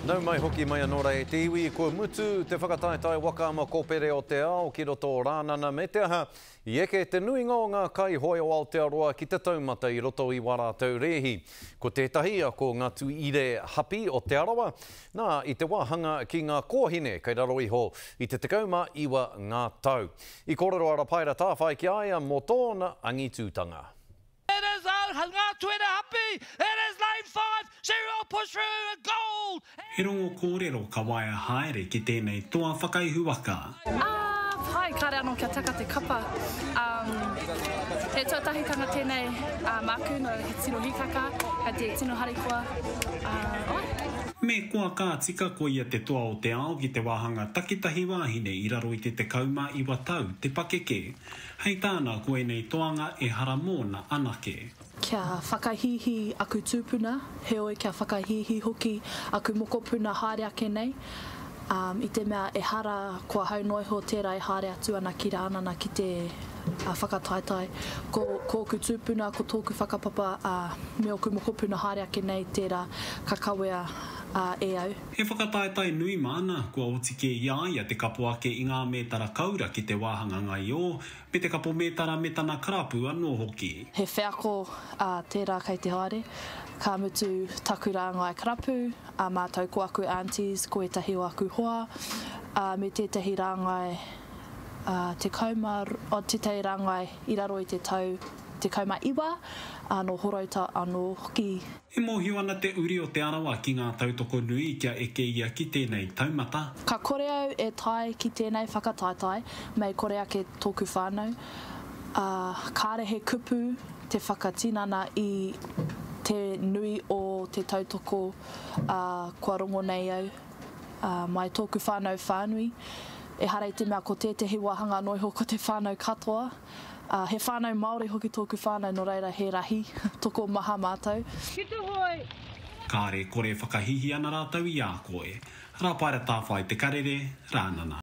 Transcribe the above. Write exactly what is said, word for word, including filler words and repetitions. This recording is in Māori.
Nau mai hoki mai anō e te iwi ko mutu te whakataetai waka ma kōpere o te ao ki roto o rānana me te aha i eke te nuinga o ngā kai hoi o Aotearoa ki te taumata i roto i warātou rehi. Ko tētahi a ko Ngatuire Hapi o te Arawa, nā i te wāhanga ki ngā kōhine kei raro iho i te tekauma iwa ngā tau. I kōrero ara paira tāwhai ki aia mō tōna angitūtanga. It is out, Ngatuire Hapi, it is lane five, zero push through and gold! He rongo kōrero ka waia haere ki tēnei toa whakaihu waka. Ah, pai, kāre anō kia taka te kapa. Um, he tuatahitanga tēnei uh, māku no he tino hikaka, he te tino harikoa. Uh, oi. Me kua kā tika ko ia te toa o te ao ki te wāhanga takitahi wāhine i raro i te te kauma iwa tau te pakeke. Hei tāna koe nei toanga e hara mōna anake. Kia whakahihi aku tūpuna, he oi kia whakahihi hoki aku mokopuna haere ake nei. Um, I te mea e hara kua haunoiho tērā e haere atu ana ki rānana ki te uh, whakataetai. Ko, ko ku tūpuna, ko tōku whakapapa, uh, me o ku mokopuna haere ake nei tērā kakawea uh, e au. He whakataetai nui mana kua otike i aia te kapo ake i ngā mētara kaura ki te wāhanga ngai o, me te kapo mētara me tana karapu anō hoki. He wheako uh, tērā kei te haere. Ka mutu taku rā ngai karapu, a mātou ko aku aunties, ko etahi o aku hoa, a me tētahi rā ngai uh, te kauma, o tētahi rā ngai i raro i te tau, te kauma iwa, anō horauta anō hoki. E mōhiu ana te uri o te Arawa ki ngā tautoko nui kia eke ia ki tēnei taumata. Ka kore au e tai ki tēnei whakataetai, mei kore ake tōku whānau. Uh, kāre he kupu te whakatinana i te nui o te tautoko uh, kua rongo nei au, uh, mai tōku whānau whānui. E harei te mea ko tētahi wāhanga noiho ko te whānau katoa. Uh, he whānau Māori hoki tōku whānau no reira he rahi, toko maha mātou. Ki te hoi! Kāre kore whakahihi ana rātau i a koe. Rā paira tāwhai te karere, rānana.